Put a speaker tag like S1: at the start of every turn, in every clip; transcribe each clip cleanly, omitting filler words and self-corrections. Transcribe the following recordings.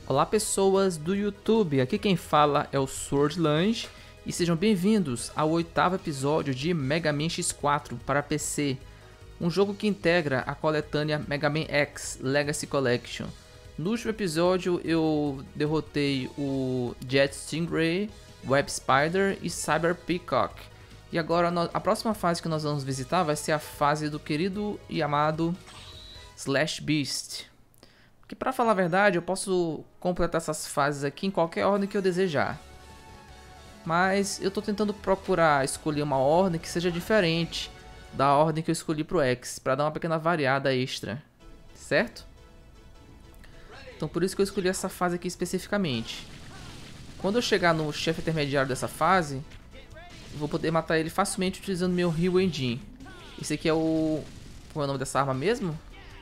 S1: Olá pessoas do YouTube, aqui quem fala é o Sword Lange e sejam bem-vindos ao 8º episódio de Mega Man X4 para PC, um jogo que integra a coletânea Mega Man X Legacy Collection. No último episódio eu derrotei o Jet Stingray, Web Spider e Cyber Peacock. E agora a próxima fase que nós vamos visitar vai ser a fase do querido e amado Slash Beast. Que, para falar a verdade, eu posso completar essas fases aqui em qualquer ordem que eu desejar. Mas eu estou tentando procurar escolher uma ordem que seja diferente da ordem que eu escolhi pro X, para dar uma pequena variada extra, certo? Então por isso que eu escolhi essa fase aqui especificamente. Quando eu chegar no chefe intermediário dessa fase, eu vou poder matar ele facilmente utilizando meu Ryu Engine. Esse aqui é o... Qual é o nome dessa arma mesmo?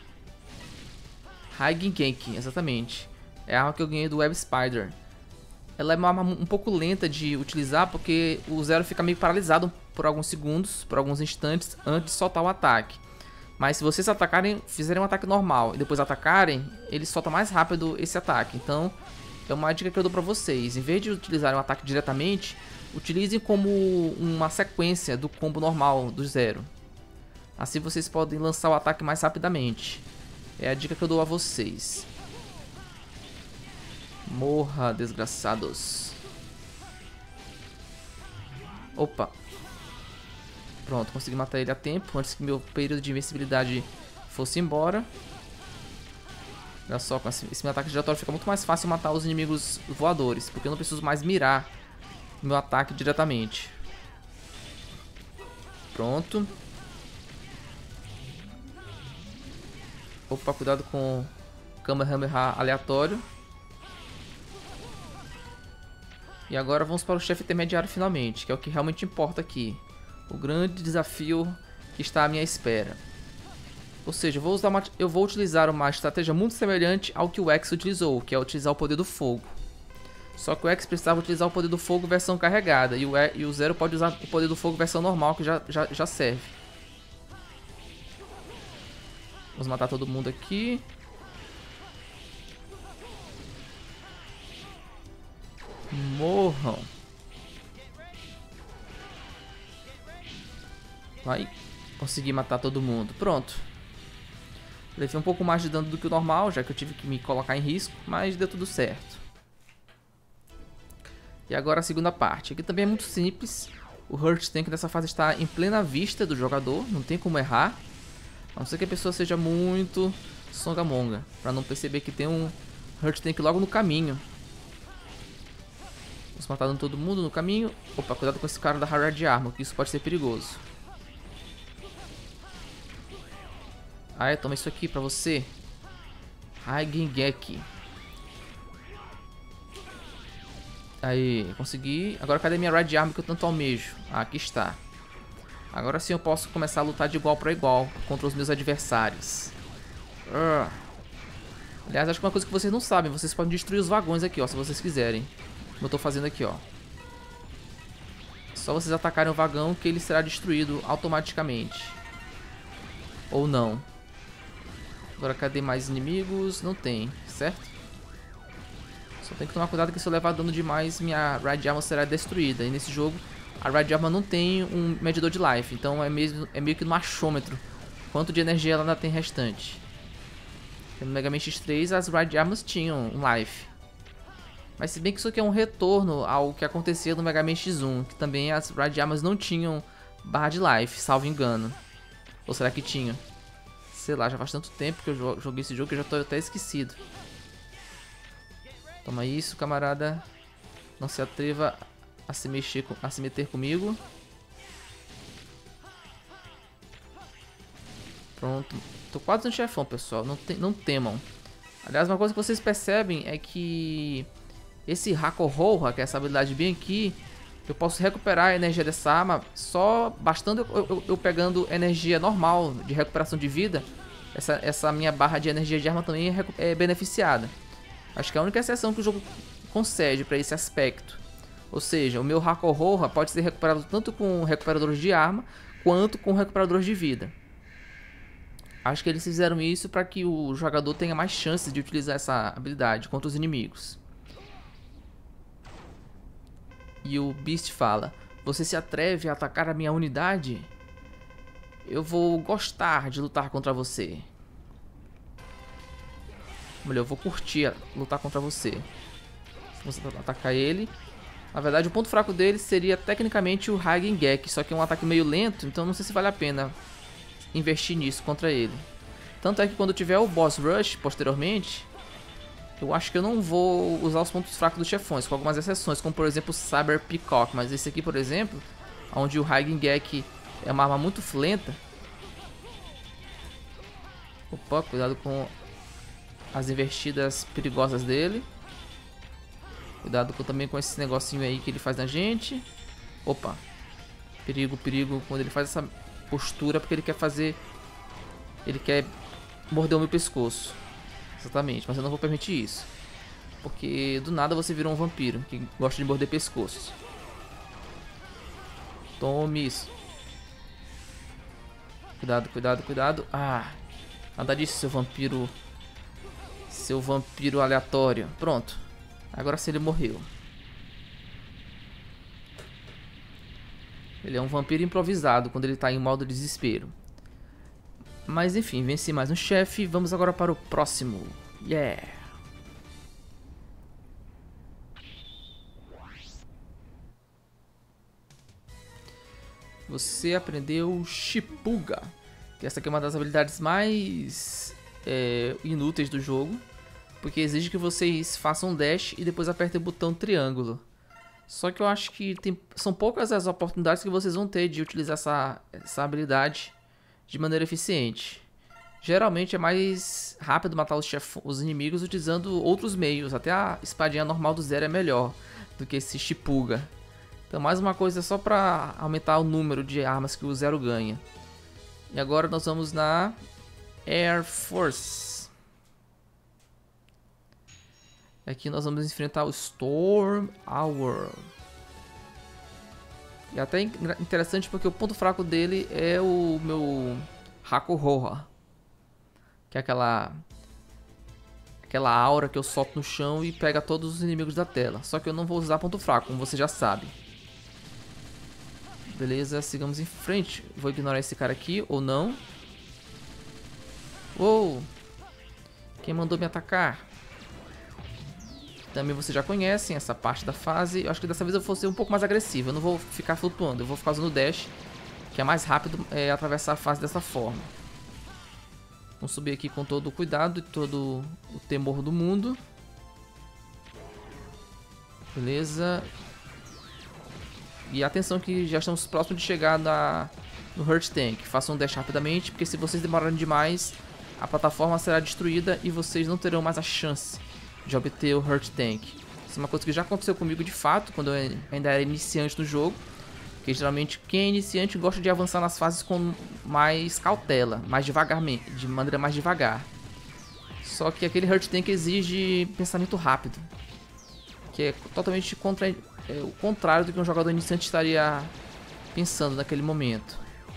S1: Haigengenki, exatamente. É a arma que eu ganhei do Web Spider. Ela é uma arma um pouco lenta de utilizar porque o Zero fica meio paralisado por alguns segundos, por alguns instantes antes de soltar o ataque. Mas se vocês atacarem, fizerem um ataque normal e depois atacarem, ele solta mais rápido esse ataque. Então é uma dica que eu dou pra vocês. Em vez de utilizarem um ataque diretamente, utilizem como uma sequência do combo normal do Zero. Assim vocês podem lançar o ataque mais rapidamente. É a dica que eu dou a vocês. Morra, desgraçados. Opa. Pronto, consegui matar ele a tempo, antes que meu período de invencibilidade fosse embora. Olha só, com esse meu ataque giratório fica muito mais fácil matar os inimigos voadores, porque eu não preciso mais mirar meu ataque diretamente. Pronto. Opa, cuidado com o Kamehameha aleatório. E agora vamos para o chefe intermediário finalmente, que é o que realmente importa aqui. O grande desafio que está à minha espera. Ou seja, eu vou utilizar uma estratégia muito semelhante ao que o X utilizou, que é utilizar o poder do fogo. Só que o X precisava utilizar o poder do fogo versão carregada, e o Zero pode usar o poder do fogo versão normal, que já serve. Vamos matar todo mundo aqui. Morram. Vai. Consegui matar todo mundo. Pronto. Levei um pouco mais de dano do que o normal, já que eu tive que me colocar em risco, mas deu tudo certo. E agora a segunda parte. Aqui também é muito simples. O Hurt Tank nessa fase está em plena vista do jogador, não tem como errar. A não ser que a pessoa seja muito songamonga, para não perceber que tem um Hurt Tank logo no caminho. Vamos matando todo mundo no caminho. Opa, cuidado com esse cara da Hard Armor, que isso pode ser perigoso. Ah, toma isso aqui pra você. Haigengeki. Aí, consegui. Agora cadê minha Red Armor que eu tanto almejo? Ah, aqui está. Agora sim eu posso começar a lutar de igual para igual contra os meus adversários. Aliás, acho que uma coisa que vocês não sabem, vocês podem destruir os vagões aqui, ó, se vocês quiserem. Como eu tô fazendo aqui, ó. Só vocês atacarem o vagão que ele será destruído automaticamente. Ou não. Agora cadê mais inimigos? Não tem, certo? Só tem que tomar cuidado que se eu levar dano demais, minha Red Armor será destruída. E nesse jogo a Red Armor não tem um medidor de life, então é meio que no achômetro quanto de energia ela ainda tem restante. No Mega Man X3 as Red Armors tinham um life. Mas se bem que isso aqui é um retorno ao que acontecia no Mega Man X1, que também as Red Armors não tinham barra de life, salvo engano. Ou será que tinha? Sei lá, já faz tanto tempo que eu joguei esse jogo que eu já tô até esquecido. Toma isso, camarada. Não se atreva a se meter comigo. Pronto. Tô quase no chefão, pessoal. Não temam. Aliás, uma coisa que vocês percebem é que esse Hakohouha, que é essa habilidade bem aqui, eu posso recuperar a energia dessa arma só bastando eu pegando energia normal de recuperação de vida. Essa minha barra de energia de arma também é beneficiada. Acho que é a única exceção que o jogo concede para esse aspecto. Ou seja, o meu Hakohouha pode ser recuperado tanto com recuperadores de arma quanto com recuperadores de vida. Acho que eles fizeram isso para que o jogador tenha mais chances de utilizar essa habilidade contra os inimigos. E o Beast fala: você se atreve a atacar a minha unidade? Eu vou gostar de lutar contra você. Melhor, eu vou curtir lutar contra você. Você atacar ele. Na verdade, o ponto fraco dele seria tecnicamente o Hagengek, só que é um ataque meio lento, então não sei se vale a pena investir nisso contra ele. Tanto é que quando tiver o Boss Rush posteriormente, eu acho que eu não vou usar os pontos fracos dos chefões, com algumas exceções, como por exemplo o Cyber Peacock. Mas esse aqui, por exemplo, onde o Hagengek é uma arma muito lenta. Opa, cuidado com as investidas perigosas dele. Cuidado também com esse negocinho aí que ele faz na gente. Opa. Perigo, perigo. Quando ele faz essa postura, porque ele quer fazer... ele quer morder o meu pescoço. Exatamente, mas eu não vou permitir isso. Porque do nada você virou um vampiro que gosta de morder pescoços. Tome isso. Cuidado, cuidado, cuidado. Ah, nada disso, seu vampiro. Seu vampiro aleatório. Pronto. Agora sim ele morreu. Ele é um vampiro improvisado quando ele está em modo desespero. Mas enfim, venci mais um chefe. Vamos agora para o próximo. Yeah! Você aprendeu Shipuga. Que essa aqui é uma das habilidades mais inúteis do jogo. Porque exige que vocês façam um dash e depois apertem o botão triângulo. Só que eu acho que são poucas as oportunidades que vocês vão ter de utilizar essa habilidade de maneira eficiente. Geralmente é mais rápido matar os inimigos utilizando outros meios. Até a espadinha normal do Zero é melhor do que esse Shipuga. Então mais uma coisa só para aumentar o número de armas que o Zero ganha. E agora nós vamos na Air Force. Aqui nós vamos enfrentar o Storm Hour. E até interessante porque o ponto fraco dele é o meu Hakuhoha. Que é aquela aura que eu solto no chão e pega todos os inimigos da tela. Só que eu não vou usar ponto fraco, como você já sabe. Beleza, sigamos em frente. Vou ignorar esse cara aqui, ou não. Uou! Quem mandou me atacar? Também vocês já conhecem essa parte da fase. Eu acho que dessa vez eu vou ser um pouco mais agressivo. Eu não vou ficar flutuando, eu vou ficar usando o dash, que é mais rápido atravessar a fase dessa forma. Vamos subir aqui com todo o cuidado e todo o temor do mundo. Beleza. E atenção que já estamos próximos de chegar no Hurt Tank. Façam um dash rapidamente, porque se vocês demorarem demais, a plataforma será destruída e vocês não terão mais a chance de obter o Hurt Tank. Isso é uma coisa que já aconteceu comigo de fato, quando eu ainda era iniciante no jogo. Porque geralmente quem é iniciante gosta de avançar nas fases com mais cautela, mais devagarmente, de maneira mais devagar. Só que aquele Hurt Tank exige pensamento rápido, que é totalmente o contrário do que um jogador iniciante estaria pensando naquele momento.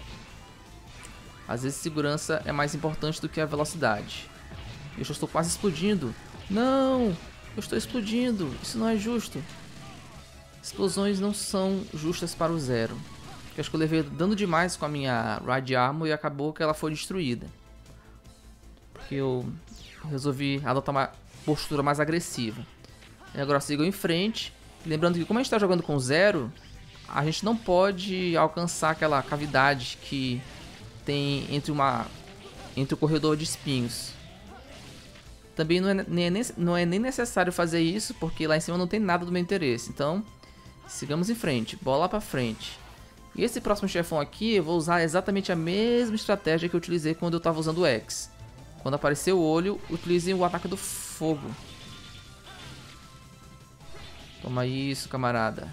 S1: Às vezes segurança é mais importante do que a velocidade. Eu já estou quase explodindo. Não! Eu estou explodindo! Isso não é justo! Explosões não são justas para o Zero. Eu acho que eu levei dano demais com a minha Ride Armor e acabou que ela foi destruída. Porque eu resolvi adotar uma postura mais agressiva. E agora sigo em frente. Lembrando que como a gente está jogando com Zero, a gente não pode alcançar aquela cavidade que tem entre o corredor de espinhos. Também não é nem necessário fazer isso, porque lá em cima não tem nada do meu interesse. Então, sigamos em frente, bola pra frente. E esse próximo chefão aqui, eu vou usar exatamente a mesma estratégia que eu utilizei quando eu estava usando o X. Quando aparecer o olho, utilize o ataque do fogo. Toma isso, camarada.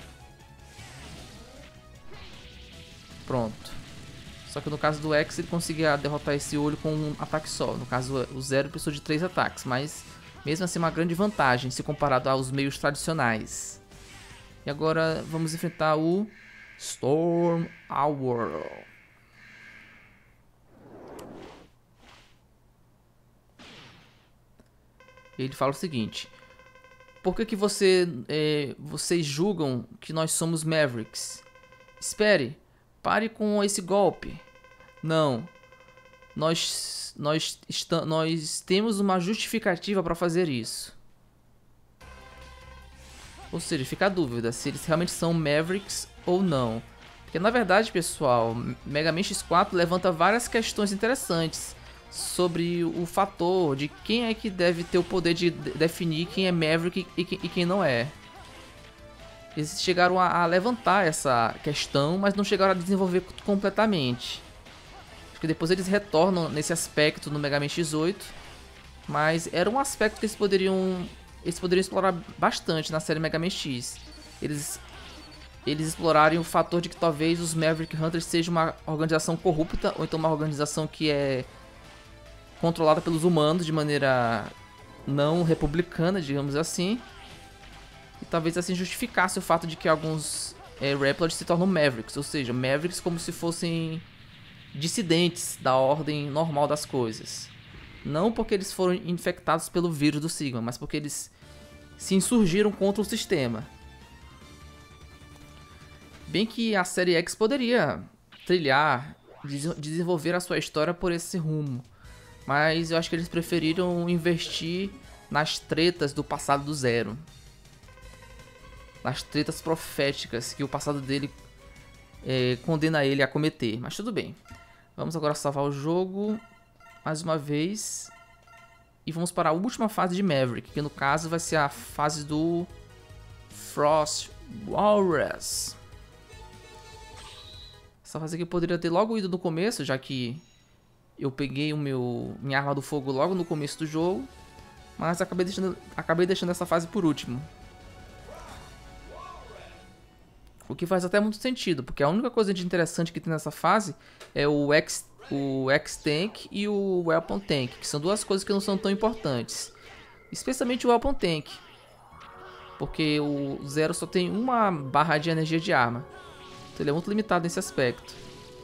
S1: Pronto. Só que no caso do X ele conseguia derrotar esse olho com um ataque só. No caso o Zero precisou de 3 ataques, mas mesmo assim uma grande vantagem se comparado aos meios tradicionais. E agora vamos enfrentar o Storm Hour. Ele fala o seguinte: por que vocês julgam que nós somos Mavericks? Espere, pare com esse golpe. Não, nós temos uma justificativa para fazer isso. Ou seja, fica a dúvida se eles realmente são Mavericks ou não. Porque na verdade, pessoal, Mega Man X4 levanta várias questões interessantes sobre o fator de quem é que deve ter o poder de definir quem é Maverick e quem não é. Eles chegaram a levantar essa questão, mas não chegaram a desenvolver completamente. Acho que depois eles retornam nesse aspecto no Mega Man X8, mas era um aspecto que eles poderiam explorar bastante na série Mega Man X. Eles explorarem o fator de que talvez os Maverick Hunters sejam uma organização corrupta, ou então uma organização que é controlada pelos humanos de maneira não republicana, digamos assim. E talvez assim justificasse o fato de que alguns Reploids se tornam Mavericks, ou seja, Mavericks como se fossem dissidentes da ordem normal das coisas. Não porque eles foram infectados pelo vírus do Sigma, mas porque eles se insurgiram contra o sistema. Bem que a série X poderia trilhar, desenvolver a sua história por esse rumo. Mas eu acho que eles preferiram investir nas tretas do passado do Zero. Nas tretas proféticas que o passado dele condena ele a cometer. Mas tudo bem. Vamos agora salvar o jogo mais uma vez. E vamos para a última fase de Maverick, que no caso vai ser a fase do Frost Walrus. Essa fase aqui eu poderia ter logo ido no começo, já que eu peguei minha arma do fogo logo no começo do jogo. Mas acabei deixando essa fase por último. O que faz até muito sentido, porque a única coisa de interessante que tem nessa fase é o X-Tank e o Weapon Tank, que são duas coisas que não são tão importantes. Especialmente o Weapon Tank, porque o Zero só tem uma barra de energia de arma. Então ele é muito limitado nesse aspecto.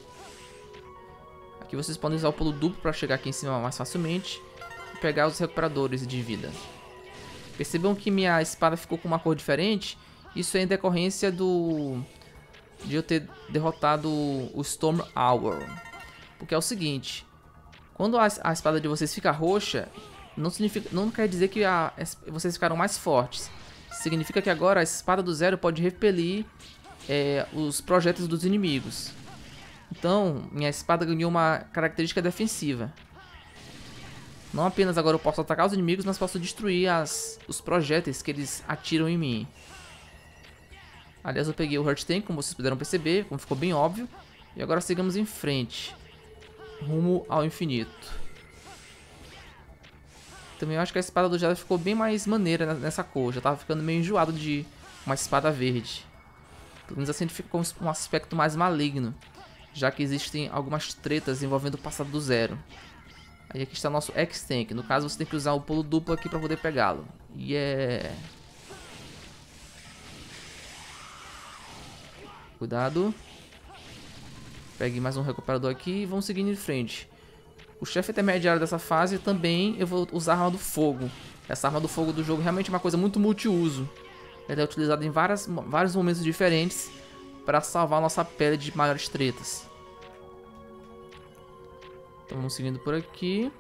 S1: Aqui vocês podem usar o pulo duplo para chegar aqui em cima mais facilmente e pegar os recuperadores de vida. Percebam que minha espada ficou com uma cor diferente. Isso é em decorrência de eu ter derrotado o Storm Hour. Porque é o seguinte, quando a espada de vocês fica roxa, não quer dizer que vocês ficaram mais fortes. Significa que agora a espada do Zero pode repelir os projéteis dos inimigos. Então, minha espada ganhou uma característica defensiva. Não apenas agora eu posso atacar os inimigos, mas posso destruir os projéteis que eles atiram em mim. Aliás, eu peguei o Hurt Tank, como vocês puderam perceber, como ficou bem óbvio. E agora seguimos em frente, rumo ao infinito. Também eu acho que a espada do Jedi ficou bem mais maneira nessa cor. Já tava ficando meio enjoado de uma espada verde. Pelo menos assim ele ficou com um aspecto mais maligno, já que existem algumas tretas envolvendo o passado do Zero. Aí aqui está nosso X-Tank. No caso você tem que usar o pulo duplo aqui para poder pegá-lo. Cuidado. Pegue mais um recuperador aqui e vamos seguindo em frente. O chefe intermediário dessa fase também eu vou usar a arma do fogo. Essa arma do fogo do jogo realmente é uma coisa muito multiuso. Ela é utilizada em vários momentos diferentes para salvar nossa pele de maiores tretas. Então vamos seguindo por aqui.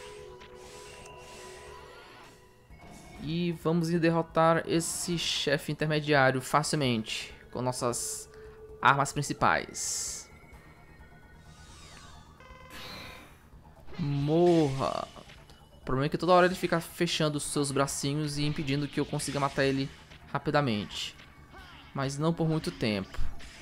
S1: E vamos derrotar esse chefe intermediário facilmente com nossas armas principais. Morra! O problema é que toda hora ele fica fechando os seus bracinhos e impedindo que eu consiga matar ele rapidamente. Mas não por muito tempo.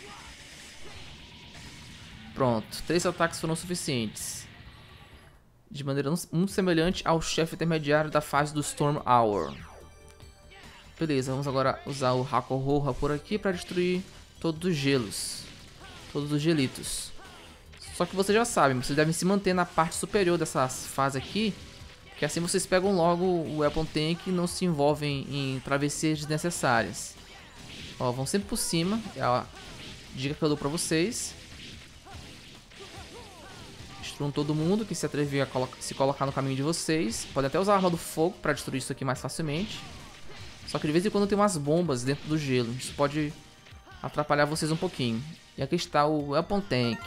S1: Pronto, 3 ataques foram suficientes. De maneira muito semelhante ao chefe intermediário da fase do Storm Hour. Beleza, vamos agora usar o Hakohoha por aqui para destruir todos os gelos. Todos os gelitos. Só que vocês já sabem, vocês devem se manter na parte superior dessa fase aqui, que assim vocês pegam logo o Weapon Tank e não se envolvem em travessias desnecessárias. Ó, vão sempre por cima, é a dica que eu dou pra vocês. Destruam todo mundo que se atrever a se colocar no caminho de vocês. Podem até usar a arma do fogo para destruir isso aqui mais facilmente. Só que de vez em quando tem umas bombas dentro do gelo. Isso pode atrapalhar vocês um pouquinho. E aqui está o Weapon Tank.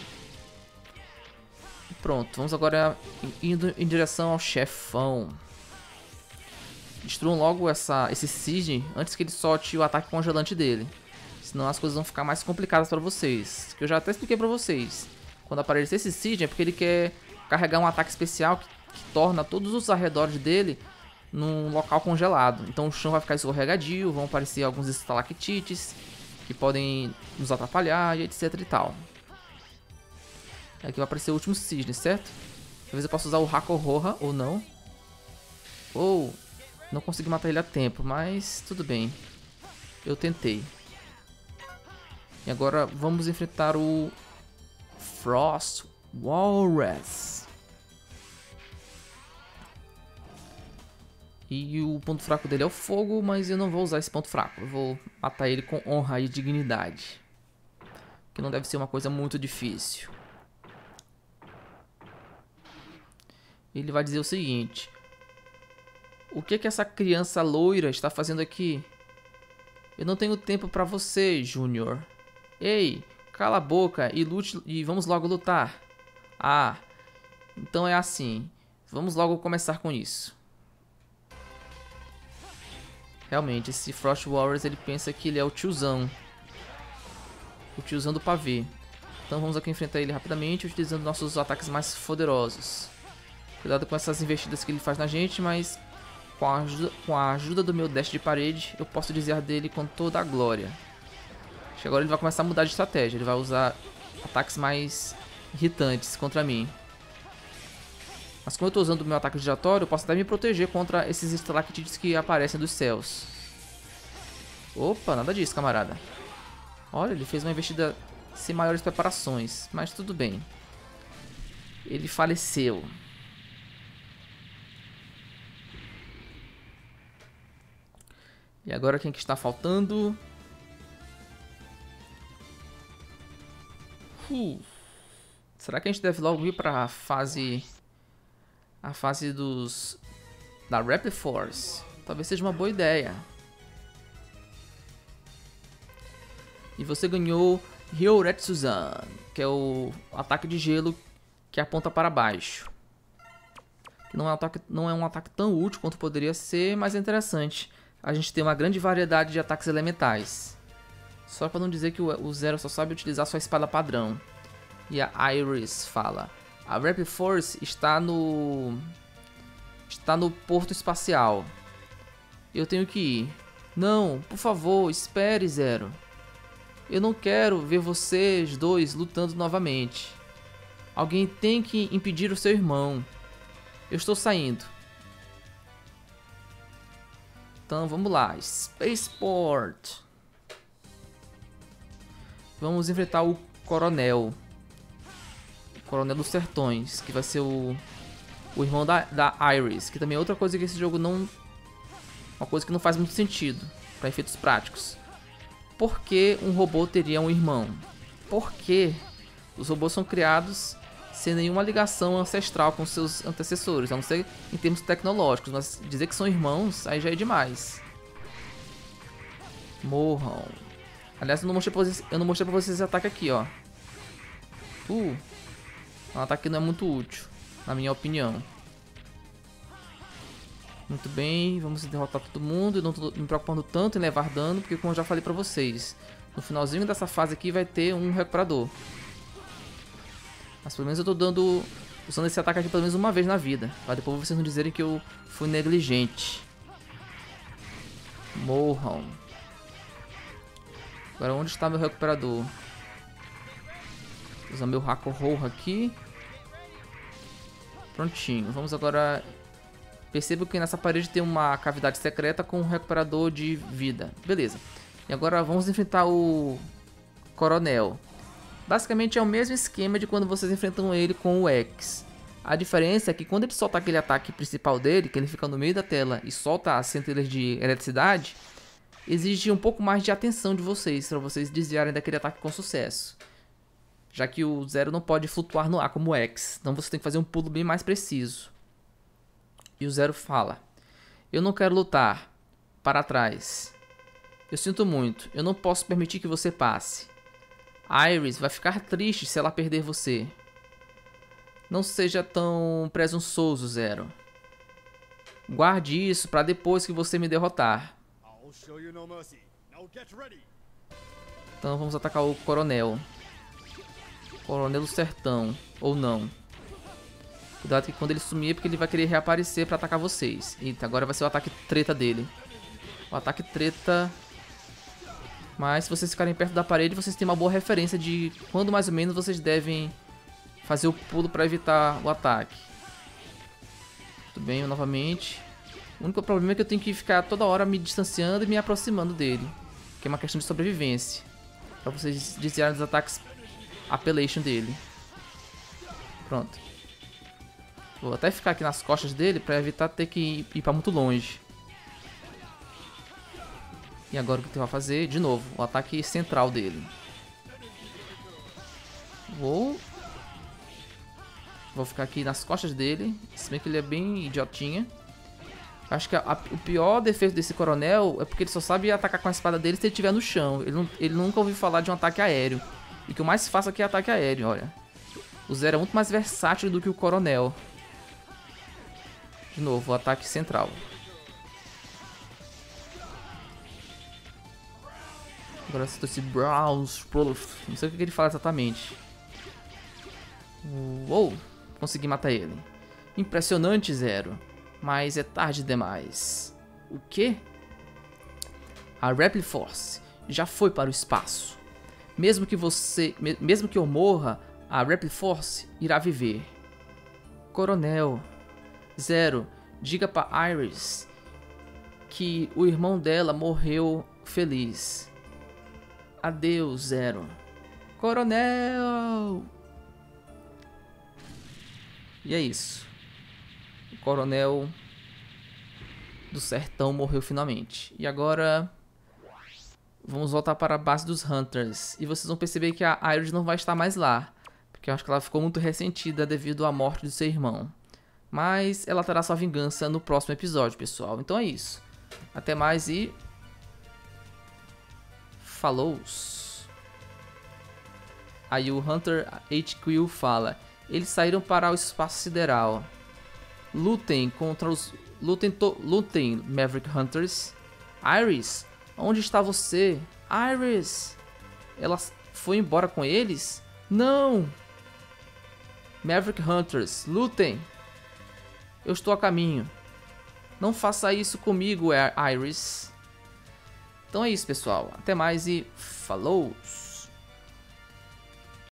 S1: E pronto, vamos agora indo em direção ao chefão. Destruam logo esse Cisne antes que ele solte o ataque congelante dele. Senão as coisas vão ficar mais complicadas para vocês. Que eu já até expliquei para vocês. Quando aparecer esse Cisne é porque ele quer carregar um ataque especial que torna todos os arredores dele num local congelado. Então o chão vai ficar escorregadio, vão aparecer alguns estalactites que podem nos atrapalhar e etc e tal. Aqui vai aparecer o último Cisne, certo? Talvez eu possa usar o Hakohoha ou não. Ou não consegui matar ele a tempo, mas tudo bem. Eu tentei. E agora vamos enfrentar o Frost Walrus. E o ponto fraco dele é o fogo, mas eu não vou usar esse ponto fraco. Eu vou matar ele com honra e dignidade. Que não deve ser uma coisa muito difícil. Ele vai dizer o seguinte: o que essa criança loira está fazendo aqui? Eu não tenho tempo para você, Júnior. Ei, cala a boca e lute e vamos logo lutar. Ah, então é assim. Vamos logo começar com isso. Realmente, esse Frost Warriors, ele pensa que ele é o tiozão. O tiozão do pavê. Então vamos aqui enfrentar ele rapidamente, utilizando nossos ataques mais poderosos. Cuidado com essas investidas que ele faz na gente, mas com a ajuda do meu dash de parede, eu posso desviar dele com toda a glória. Acho que agora ele vai começar a mudar de estratégia. Ele vai usar ataques mais irritantes contra mim. Mas como eu estou usando o meu ataque giratório, eu posso até me proteger contra esses estalactites que aparecem dos céus. Opa, nada disso, camarada. Olha, ele fez uma investida sem maiores preparações, mas tudo bem. Ele faleceu. E agora quem que está faltando? Será que a gente deve logo ir para a fase da Rapid Force? Talvez seja uma boa ideia. E você ganhou Hyoretsu-zan, que é o ataque de gelo que aponta para baixo. Que não é um ataque tão útil quanto poderia ser, mas é interessante. A gente tem uma grande variedade de ataques elementais. Só para não dizer que o Zero só sabe utilizar sua espada padrão. E a Iris fala: a Rapid Force está no porto espacial. Eu tenho que ir. Não, por favor, espere, Zero. Eu não quero ver vocês dois lutando novamente. Alguém tem que impedir o seu irmão. Eu estou saindo. Então vamos lá, Spaceport. Vamos enfrentar o Coronel. O Coronel dos Sertões, que vai ser o irmão da Iris. Que também é outra coisa que esse jogo não... Uma coisa que não faz muito sentido para efeitos práticos. Por que um robô teria um irmão? Porque os robôs são criados sem nenhuma ligação ancestral com seus antecessores, a não ser em termos tecnológicos, mas dizer que são irmãos, aí já é demais. Morram. Aliás, eu não mostrei pra vocês esse ataque aqui, ó. É um ataque que não é muito útil, na minha opinião. Muito bem, vamos derrotar todo mundo. Eu não tô me preocupando tanto em levar dano, porque como eu já falei pra vocês, no finalzinho dessa fase aqui vai ter um recuperador. Mas pelo menos eu tô usando esse ataque aqui pelo menos uma vez na vida, para depois vocês não dizerem que eu fui negligente. Morram. Agora onde está meu recuperador? Vou usar meu Hakohoha aqui. Prontinho, vamos agora... Percebo que nessa parede tem uma cavidade secreta com um recuperador de vida. Beleza. E agora vamos enfrentar o Coronel. Basicamente é o mesmo esquema de quando vocês enfrentam ele com o X. A diferença é que quando ele solta aquele ataque principal dele, que ele fica no meio da tela e solta as centelhas de eletricidade, exige um pouco mais de atenção de vocês, para vocês desviarem daquele ataque com sucesso. já que o Zero não pode flutuar no ar como o X. Então você tem que fazer um pulo bem mais preciso. E o Zero fala: eu não quero lutar. Para trás. Eu sinto muito. Eu não posso permitir que você passe. Iris vai ficar triste se ela perder você. Não seja tão presunçoso, Zero. Guarde isso para depois que você me derrotar. Então vamos atacar o Coronel. Coronel do Sertão. Ou não. Cuidado que quando ele sumir é porque ele vai querer reaparecer para atacar vocês. Eita, agora vai ser o ataque treta dele. O ataque treta. Mas se vocês ficarem perto da parede, vocês têm uma boa referência de quando mais ou menos vocês devem fazer o pulo para evitar o ataque. Tudo bem, novamente. O único problema é que eu tenho que ficar toda hora me distanciando e me aproximando dele. Que é uma questão de sobrevivência. Para vocês desviarem dos ataques Appellation dele. Pronto. Vou até ficar aqui nas costas dele para evitar ter que ir para muito longe. E agora o que eu vou fazer? De novo, o ataque central dele. Vou ficar aqui nas costas dele. Se bem que ele é bem idiotinha. Acho que o pior defeito desse coronel é porque ele só sabe atacar com a espada dele se ele estiver no chão. Ele nunca ouviu falar de um ataque aéreo. E o que eu mais faço aqui é ataque aéreo, olha. O Zero é muito mais versátil do que o coronel. De novo, o ataque central. Agora eu esse Browns. Não sei o que ele fala exatamente. Uou! Consegui matar ele. Impressionante, Zero. Mas é tarde demais. O quê? A Repli Force já foi para o espaço. Mesmo que eu morra, a Repli Force irá viver. Coronel. Zero, diga para Iris que o irmão dela morreu feliz. Adeus, Zero. Coronel! E é isso. O Coronel do Sertão morreu finalmente. E agora vamos voltar para a base dos Hunters. E vocês vão perceber que a Iris não vai estar mais lá, porque eu acho que ela ficou muito ressentida devido à morte do seu irmão. Mas ela terá sua vingança no próximo episódio, pessoal. Então é isso. Até mais e... falou! Aí o Hunter HQ fala: eles saíram para o espaço sideral. Lutem contra os... Lutem, Maverick Hunters. Iris, onde está você? Iris! Ela foi embora com eles? Não! Maverick Hunters, lutem! Eu estou a caminho. Não faça isso comigo, Iris. Então é isso, pessoal. Até mais e falou!